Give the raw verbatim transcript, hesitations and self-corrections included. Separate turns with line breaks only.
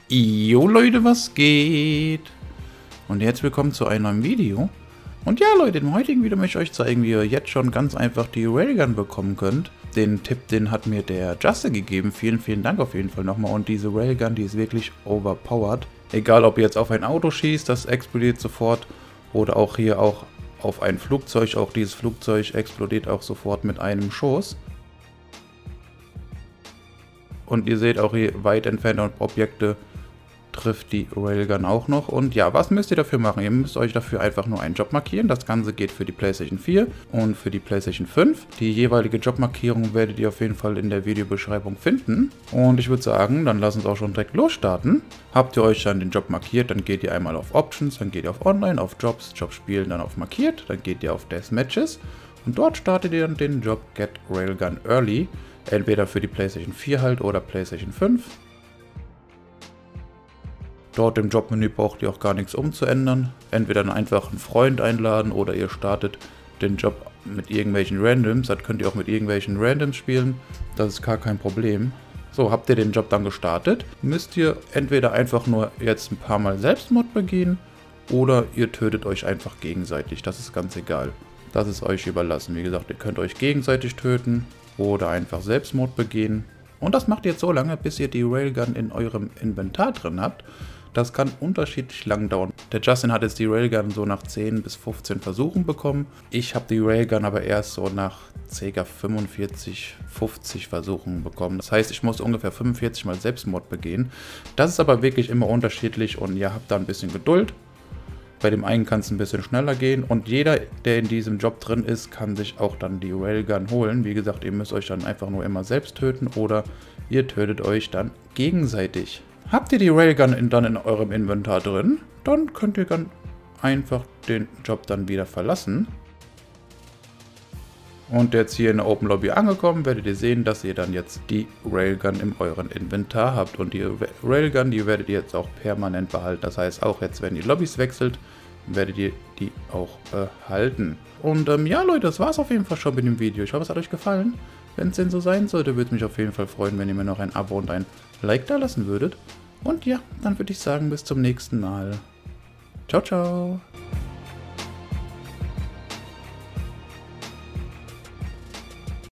Jo Leute, was geht? Und herzlich willkommen zu einem neuen Video. Und ja Leute, im heutigen Video möchte ich euch zeigen, wie ihr jetzt schon ganz einfach die Railgun bekommen könnt. Den Tipp, den hat mir der Justin gegeben. Vielen, vielen Dank auf jeden Fall nochmal. Und diese Railgun, die ist wirklich overpowered. Egal, ob ihr jetzt auf ein Auto schießt, das explodiert sofort. Oder auch hier auch auf ein Flugzeug. Auch dieses Flugzeug explodiert auch sofort mit einem Schuss. Und ihr seht auch hier weit entfernte Objekte trifft die Railgun auch noch. Und ja, was müsst ihr dafür machen? Ihr müsst euch dafür einfach nur einen Job markieren. Das Ganze geht für die PlayStation vier und für die PlayStation fünf. Die jeweilige Jobmarkierung werdet ihr auf jeden Fall in der Videobeschreibung finden. Und ich würde sagen, dann lasst uns auch schon direkt losstarten. Habt ihr euch dann den Job markiert, dann geht ihr einmal auf Options, dann geht ihr auf Online, auf Jobs, Job spielen, dann auf Markiert, dann geht ihr auf Deathmatches und dort startet ihr dann den Job Get Railgun Early. Entweder für die PlayStation vier halt oder PlayStation fünf. Dort im Jobmenü braucht ihr auch gar nichts umzuändern. Entweder dann einfach einen Freund einladen oder ihr startet den Job mit irgendwelchen Randoms. Das könnt ihr auch mit irgendwelchen Randoms spielen. Das ist gar kein Problem. So, habt ihr den Job dann gestartet, müsst ihr entweder einfach nur jetzt ein paar Mal Selbstmord begehen oder ihr tötet euch einfach gegenseitig. Das ist ganz egal. Das ist euch überlassen. Wie gesagt, ihr könnt euch gegenseitig töten oder einfach Selbstmord begehen. Und das macht ihr jetzt so lange, bis ihr die Railgun in eurem Inventar drin habt. Das kann unterschiedlich lang dauern. Der Justin hat jetzt die Railgun so nach zehn bis fünfzehn Versuchen bekommen. Ich habe die Railgun aber erst so nach ca. fünfundvierzig, fünfzig Versuchen bekommen. Das heißt, ich muss ungefähr fünfundvierzig Mal Selbstmord begehen. Das ist aber wirklich immer unterschiedlich und ihr habt da ein bisschen Geduld. Bei dem einen kann es ein bisschen schneller gehen und jeder, der in diesem Job drin ist, kann sich auch dann die Railgun holen. Wie gesagt, ihr müsst euch dann einfach nur immer selbst töten oder ihr tötet euch dann gegenseitig. Habt ihr die Railgun in, dann in eurem Inventar drin, dann könnt ihr dann einfach den Job dann wieder verlassen. Und jetzt hier in der Open Lobby angekommen, werdet ihr sehen, dass ihr dann jetzt die Railgun in eurem Inventar habt. Und die Railgun, die werdet ihr jetzt auch permanent behalten. Das heißt, auch jetzt, wenn ihr Lobbys wechselt, werdet ihr die auch behalten. Und ähm, ja Leute, das war es auf jeden Fall schon mit dem Video. Ich hoffe, es hat euch gefallen. Wenn es denn so sein sollte, würde es mich auf jeden Fall freuen, wenn ihr mir noch ein Abo und ein Like da lassen würdet. Und ja, dann würde ich sagen, bis zum nächsten Mal. Ciao, ciao.